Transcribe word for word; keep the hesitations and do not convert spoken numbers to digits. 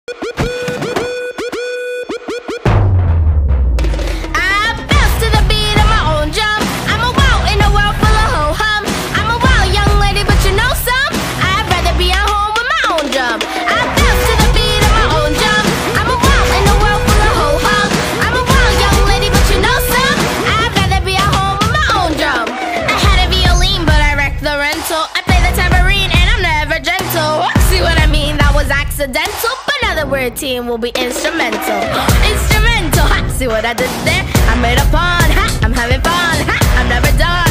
Accidental, but now that we're a team, we'll be instrumental. Instrumental, ha! See what I did there? I made a pun, ha! I'm having fun, ha! I'm never done.